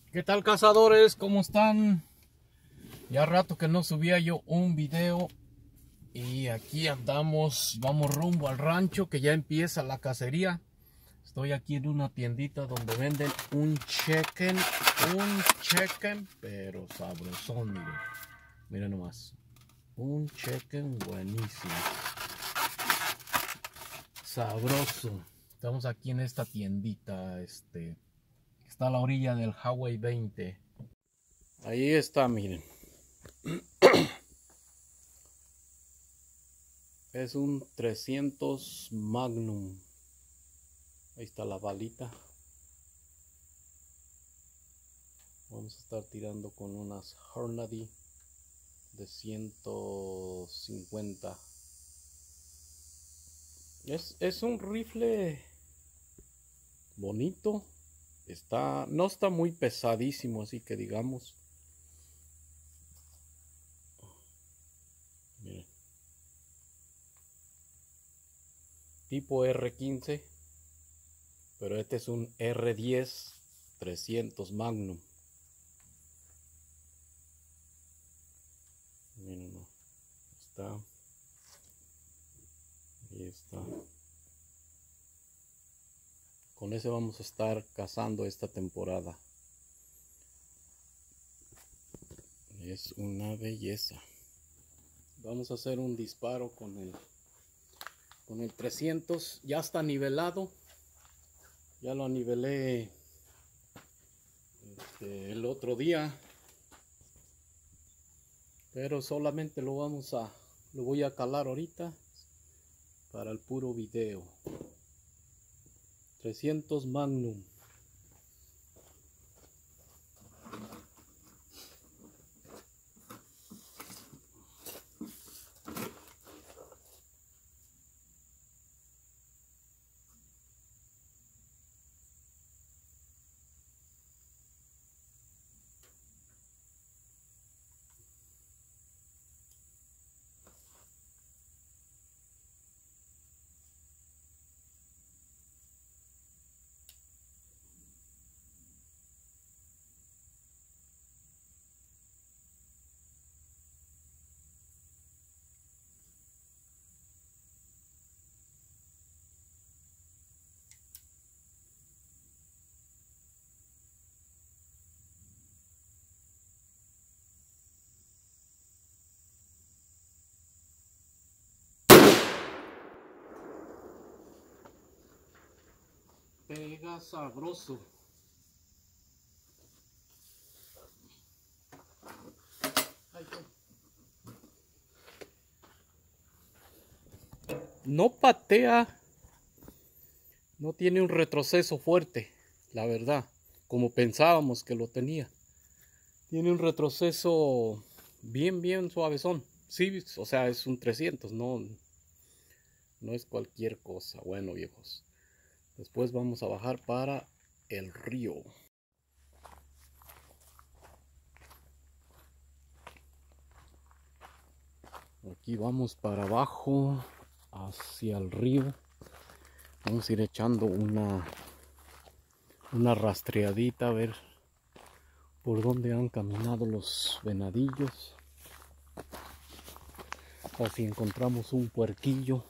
¿Qué tal, cazadores? ¿Cómo están? Ya rato que no subía yo un video y aquí andamos, vamos rumbo al rancho que ya empieza la cacería. Estoy aquí en una tiendita donde venden un chicken, pero sabrosón, miren. Miren nomás, un chicken buenísimo, sabroso. Estamos aquí en esta tiendita, está a la orilla del Highway 20. Ahí está, miren. Es un 300 Magnum. Ahí está la balita. Vamos a estar tirando con unas Hornady de 150. Es un rifle bonito. No está muy pesadísimo, así que digamos. Miren. Tipo R15. Pero este es un R10 300 Magnum. Miren, ¿no? Está. Ahí está. Con ese vamos a estar cazando esta temporada. Es una belleza. Vamos a hacer un disparo con el 300. Ya está nivelado. Ya lo nivelé el otro día. Pero solamente lo voy a calar ahorita para el puro video. 300 Magnum. Pega sabroso. No patea, no tiene un retroceso fuerte, la verdad, como pensábamos que lo tenía. Tiene un retroceso bien suavezón. Sí, o sea, es un 300, no es cualquier cosa. Bueno, viejos, después vamos a bajar para el río. Aquí vamos para abajo, hacia el río. Vamos a ir echando una rastreadita a ver por dónde han caminado los venadillos. O si encontramos un puerquillo.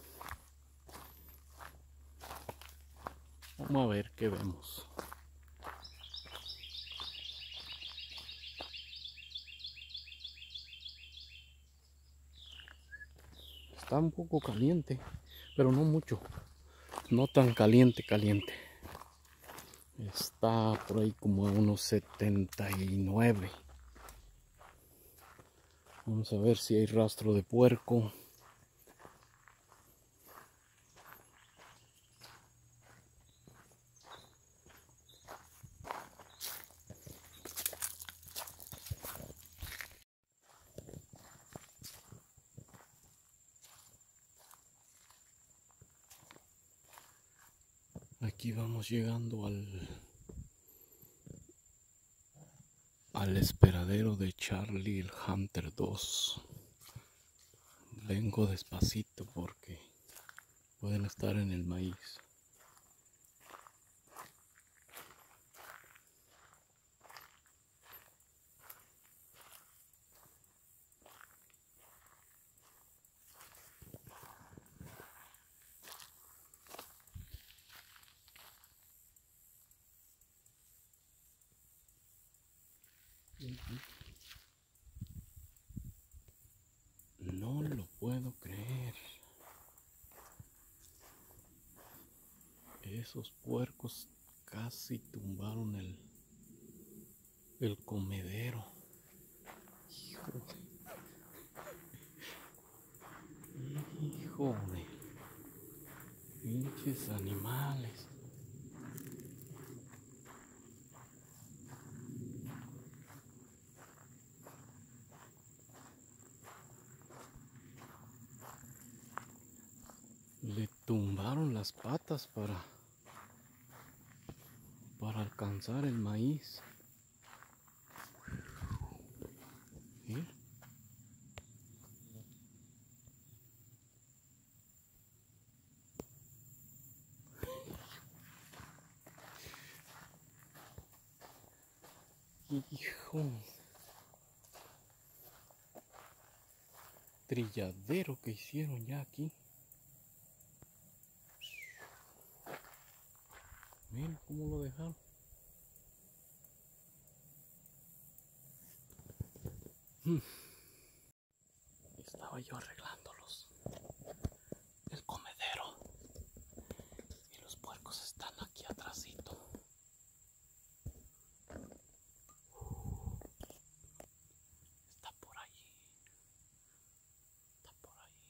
Vamos a ver qué vemos. Está un poco caliente, pero no mucho. No tan caliente. Está por ahí como a unos 79. Vamos a ver si hay rastro de puerco. Aquí vamos llegando al esperadero de Charlie el Hunter 2. Vengo despacito porque pueden estar en el maíz. No lo puedo creer. Esos puercos casi tumbaron el comedero. Híjole. Pinches animales. Le tumbaron las patas para alcanzar el maíz. ¿Sí? Hijo. Trilladero que hicieron ya aquí. Miren cómo lo dejaron. Estaba yo arreglándolos. El comedero. Y los puercos están aquí atrásito. Está por allí. Está por ahí.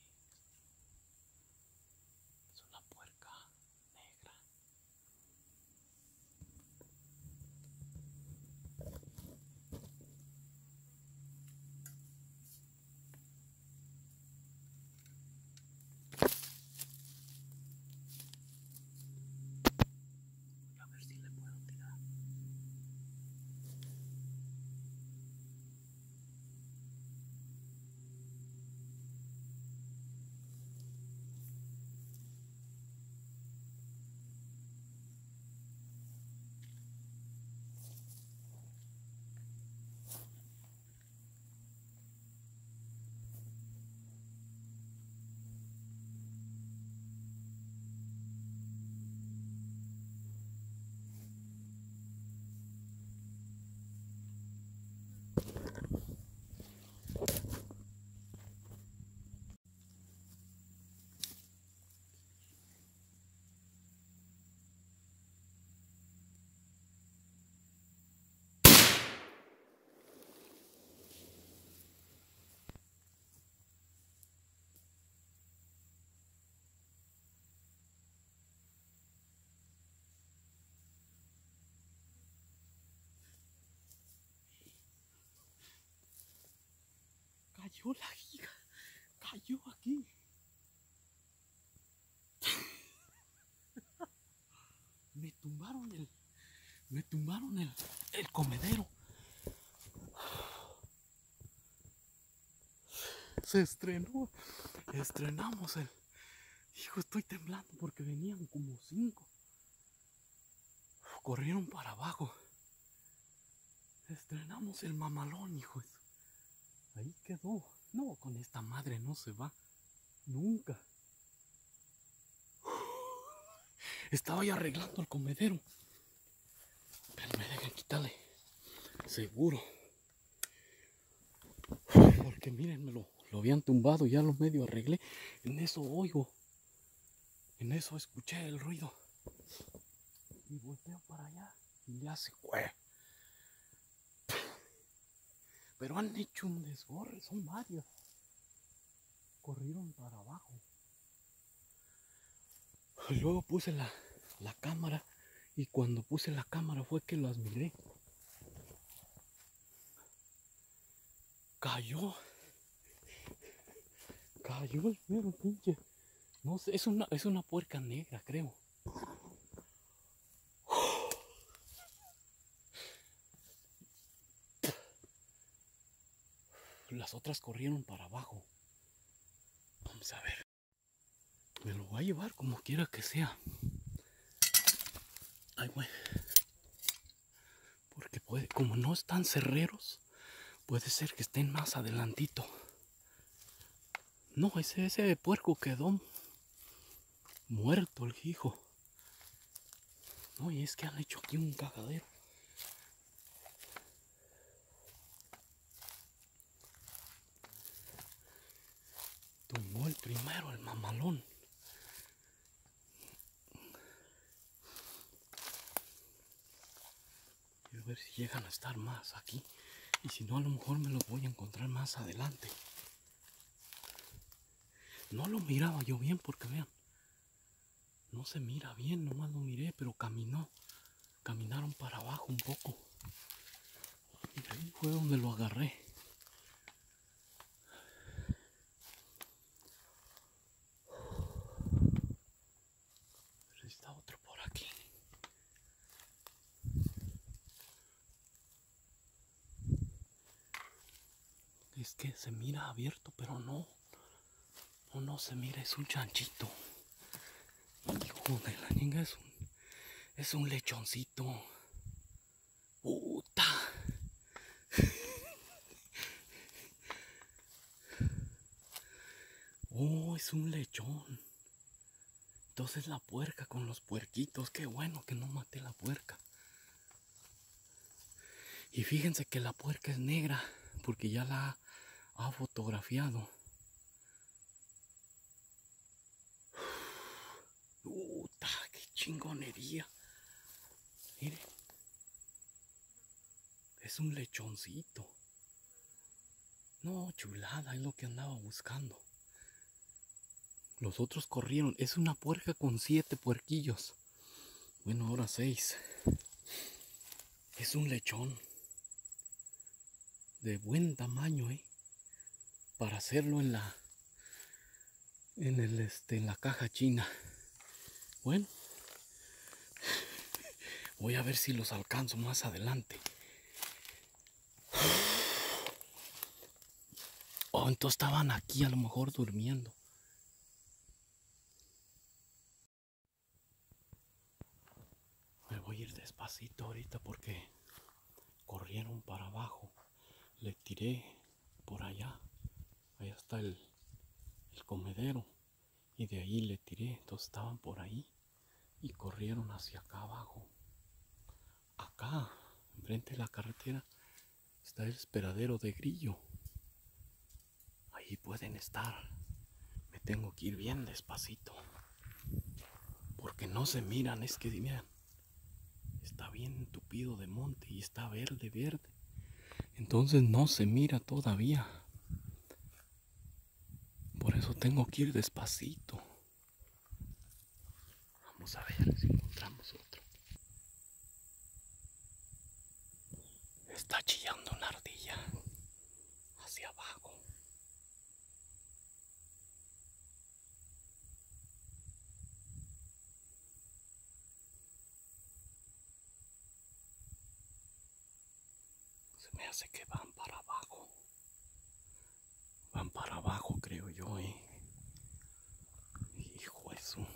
Es una puerca negra. A ver si le puedo tirar. Cayó la giga. Cayó aquí. Me tumbaron el comedero. Se estrenó. Estrenamos el. Hijo, estoy temblando porque venían como 5. Corrieron para abajo. Estrenamos el mamalón, hijo. Ahí quedó. No, con esta madre no se va. Nunca. Estaba ya arreglando el comedero. Pero me dejan quitarle. Seguro. Porque miren, lo habían tumbado, ya lo medio arreglé. En eso oigo. En eso escuché el ruido. Y volteo para allá. Y le hace güey. Pero han hecho un desborre, son varios. Corrieron para abajo. Y luego puse la cámara. Y cuando puse la cámara fue que las miré. Cayó el mero pinche. No sé, es una puerca negra, creo. Las otras corrieron para abajo. Vamos a ver. Me lo voy a llevar como quiera que sea. Ay, güey. Porque puede, como no están cerreros, puede ser que estén más adelantito. No, ese puerco quedó muerto el hijo. No, y es que han hecho aquí un cagadero. primero, el mamalón. Quiero ver si llegan a estar más aquí. Y si no, a lo mejor me los voy a encontrar más adelante. No lo miraba yo bien porque vean. No se mira bien, nomás lo miré, pero caminó. Caminaron para abajo un poco. Y ahí fue donde lo agarré. Pero está otro por aquí. Es que se mira abierto, pero no. No se mira, es un chanchito. Hijo de la niña, es un lechoncito. ¡Puta! Oh, es un lechón. Entonces la puerca con los puerquitos. Qué bueno que no maté la puerca. Y fíjense que la puerca es negra porque ya la ha fotografiado. ¡Puta! ¡Qué chingonería! Miren. Es un lechoncito. No, chulada, es lo que andaba buscando. Los otros corrieron. Es una puerca con 7 puerquillos. Bueno, ahora 6. Es un lechón. De buen tamaño, para hacerlo en la en la caja china. Bueno, voy a ver si los alcanzo más adelante. Oh, entonces estaban aquí a lo mejor durmiendo. Me voy a ir despacito ahorita porque corrieron para abajo. Le tiré por allá. Allá está el comedero. Y de ahí le tiré. Entonces estaban por ahí. Y corrieron hacia acá abajo. Acá, enfrente de la carretera, está el esperadero de grillo. Ahí pueden estar. Me tengo que ir bien despacito. Porque no se miran. Es que miren. Está bien entupido de monte y está verde, verde. Entonces no se mira todavía. Por eso tengo que ir despacito. Vamos a ver si encontramos otro. Está chillando una ardilla hacia abajo. Se me hace que van para abajo. Van para abajo, creo yo, Hijo de su...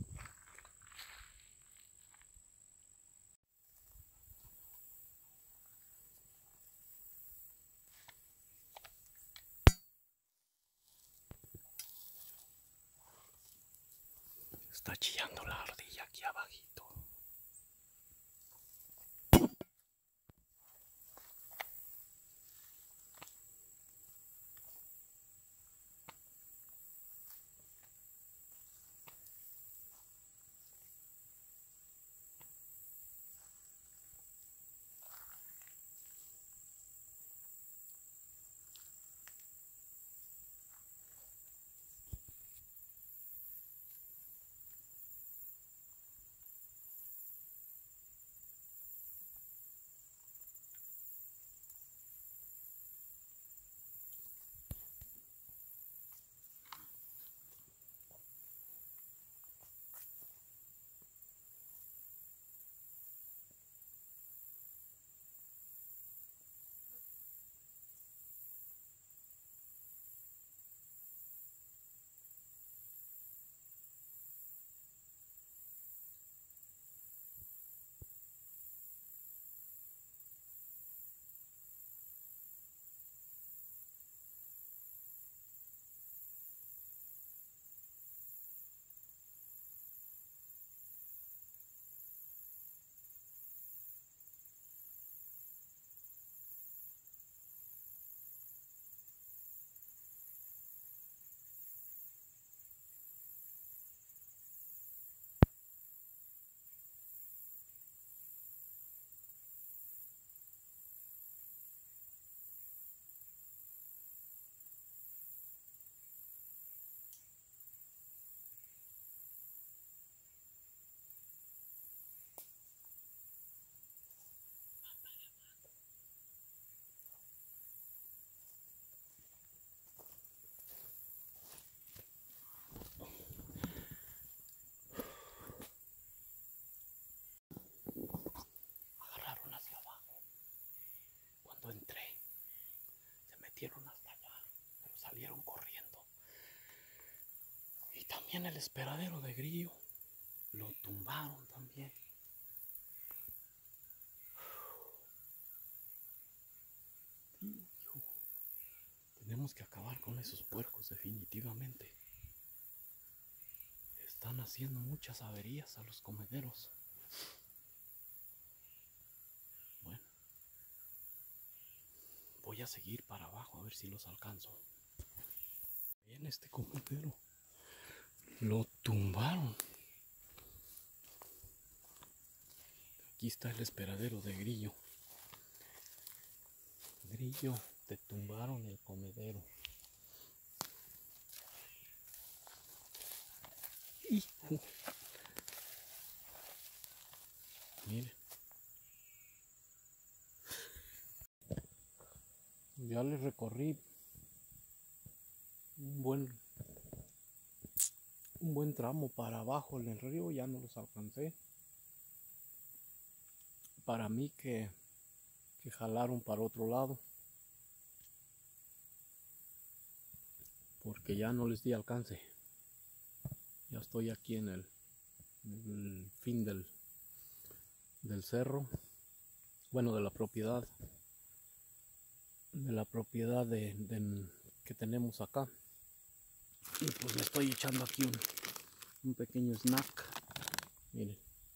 Está chillando la ardilla aquí abajito. también el esperadero de grillo lo tumbaron también. Hijo, tenemos que acabar con esos puercos definitivamente. Están haciendo muchas averías a los comederos. Bueno, voy a seguir para abajo a ver si los alcanzo. En este comedero lo tumbaron. Aquí está el esperadero de grillo. Grillo, te tumbaron el comedero. Hijo. Miren. Ya les recorrí un buen tramo para abajo en el río, ya no los alcancé. Para mí que jalaron para otro lado, porque ya no les di alcance. Ya estoy aquí en el fin del cerro, bueno, de la propiedad que tenemos acá. Y pues le estoy echando aquí un pequeño snack. Miren,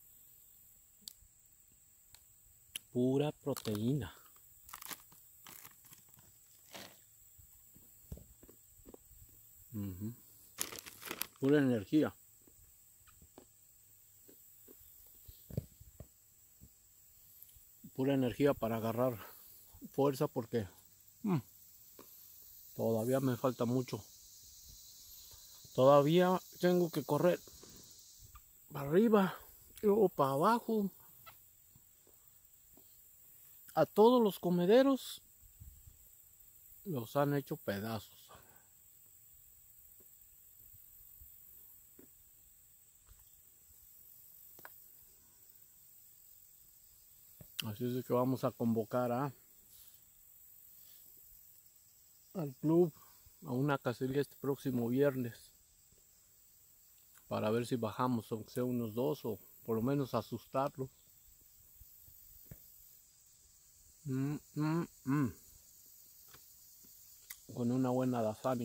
pura proteína. Pura energía. Pura energía para agarrar fuerza, porque todavía me falta mucho. Todavía tengo que correr para arriba y luego para abajo. A todos los comederos los han hecho pedazos. Así es de que vamos a convocar al club a una cacería este próximo viernes, para ver si bajamos, aunque sea unos 2, o por lo menos asustarlos. Con una buena Dasani.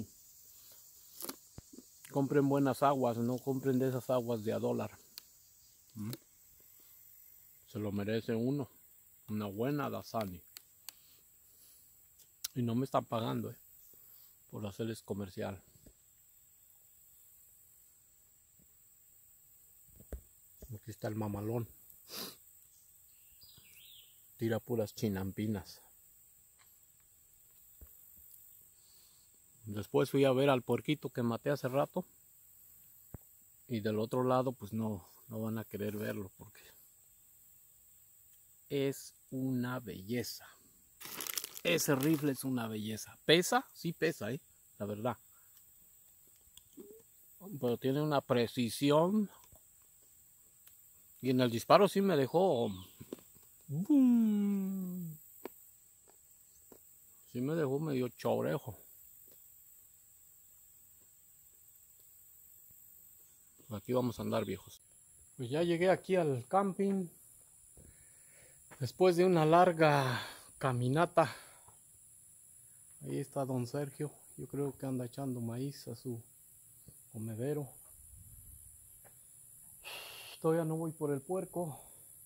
Compren buenas aguas, no compren de esas aguas de $1. Se lo merece uno. Una buena Dasani. Y no me están pagando por hacerles comercial. Aquí está el mamalón. Tira puras chinampinas. Después fui a ver al puerquito que maté hace rato. Y del otro lado pues no van a querer verlo, porque es una belleza. Ese rifle es una belleza. ¿Pesa? Sí pesa, la verdad. Pero tiene una precisión. Y en el disparo sí me dejó... ¡Bum! Sí me dejó medio chorejo. Aquí vamos a andar, viejos. Pues ya llegué aquí al camping. Después de una larga caminata. Ahí está don Sergio. Yo creo que anda echando maíz a su comedero. Todavía no voy por el puerco.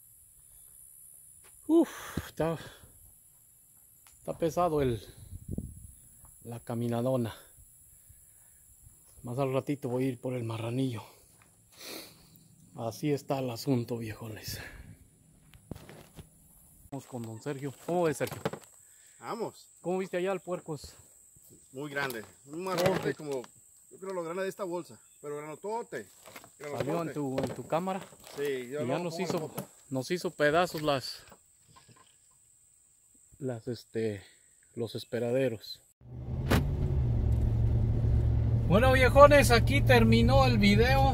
Está pesado la caminadona. Más al ratito voy a ir por el marranillo. Así está el asunto, viejones. Vamos con don Sergio. ¿Cómo ves, Sergio? Vamos. ¿Cómo viste allá el puercos? Muy grande. Más grande como, yo creo lo grande de esta bolsa. Pero granotote. ¿Salió en tu cámara? Sí. Y ya nos hizo pedazos los esperaderos. Bueno, viejones, aquí terminó el video.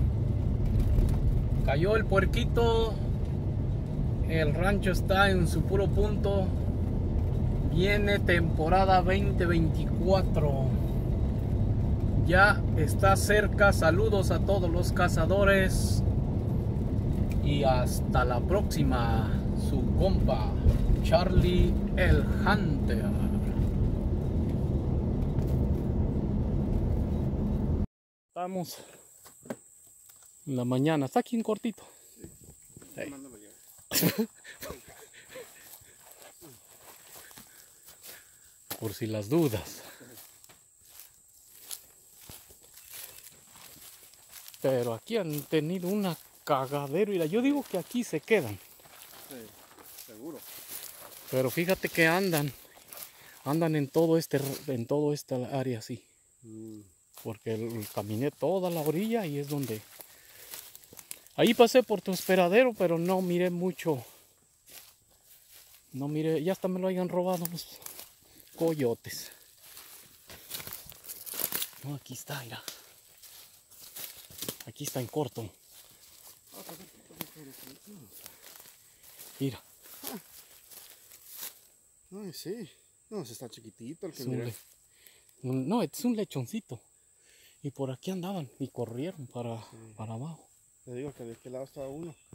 Cayó el puerquito. El rancho está en su puro punto. Viene temporada 2024. ya está cerca. Saludos a todos los cazadores y hasta la próxima. Su compa Charlie el Hunter. Estamos en la mañana, está aquí en cortito. Hey. Por si las dudas. Pero aquí han tenido una cagadero. Mira, yo digo que aquí se quedan. Sí, seguro. Pero fíjate que andan en todo esta área así. Porque caminé toda la orilla y es donde... Ahí pasé por tu esperadero, pero no miré mucho. No miré, ya hasta me lo hayan robado los coyotes. No, aquí está, mira. Aquí está en corto. Mira. Ay, sí. No, ese está chiquitito el que Es miré. no, es un lechoncito. Y por aquí andaban y corrieron para abajo. Te digo que de qué lado estaba uno.